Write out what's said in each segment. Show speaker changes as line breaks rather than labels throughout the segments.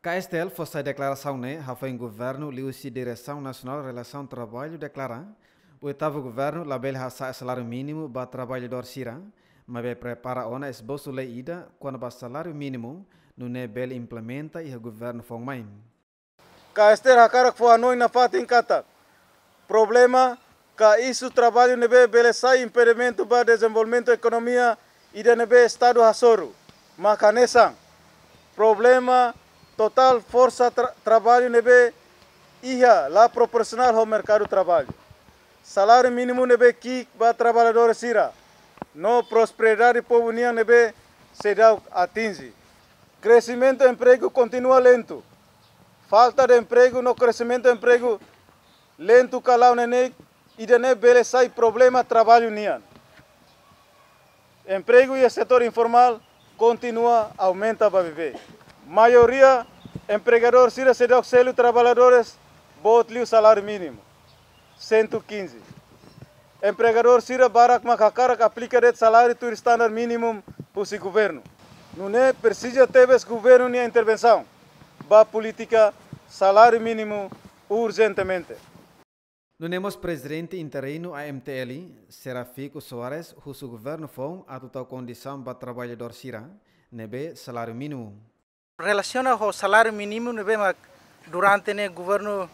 KSTL fosse a declaração, né? Foi em governo, liu-se Direção Nacional de Relação de Trabalho declara. O oitavo governo, label hasa salário mínimo para trabalhador sira, mas prepara ona esboço lei ida quando o salário mínimo no nebel implementa e o governo fongmain.
KSTL hakara que foi a na fata em kata. Problema que isso trabalho nebe beleza impedimento para desenvolvimento da economia e de nebe estado hasoro. Macanesang. Problema total força trabalho nebe ia lá proporcional ao mercado de trabalho. Salário mínimo nebe que para trabalhador sira. No prosperidade povo união nebe se dá atinge. Crescimento do emprego continua lento. Falta de emprego no crescimento do emprego lento calau nenê e de ne beleza e problema trabalho união. Emprego e setor informal continua aumenta para viver. Maioria empregador sira se dá auxílio trabalhadores botli o salário mínimo 115. Empregador sira barak makakara que aplica de salário do standard mínimo para o governo. Não é precisa ter esse governo nem intervenção. Ba política salário mínimo urgentemente.
No temos presidente interino AMTL, Serafico Soares, o governo foi a total condição para trabalhador sira, nebe salário mínimo.
Relaciona ao salário mínimo, nebe durante o governo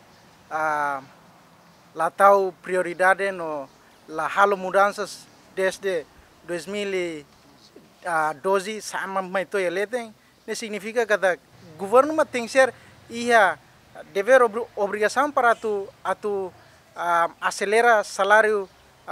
lá tal prioridade no la halo mudanças desde 2012 sama mai to eleten, ne significa que o governo tem que ser ia dever obrigação para tu acelera salário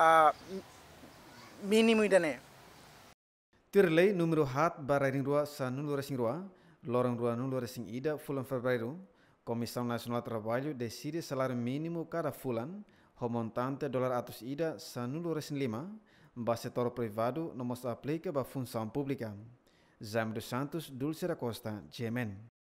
mínimo idane.
Tirlei número hat bararing rua sa nulu resing rua, lorong rua nulu resing ida fulan fevereiro, Comissão Nacional de Trabalho decide salário mínimo cada fulan, o montante dolar atus ida sa nulu resing 5, ba setor privado não se aplica ba função pública. Jaime dos Santos, Dulce da Costa, GMN.